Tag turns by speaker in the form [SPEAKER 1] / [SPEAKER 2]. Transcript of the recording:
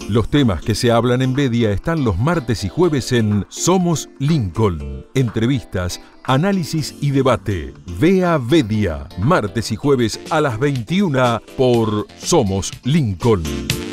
[SPEAKER 1] Los temas que se hablan en Bedia están los martes y jueves en Somos Lincoln. Entrevistas, análisis y debate. Vea Bedia, martes y jueves a las 21 por Somos Lincoln.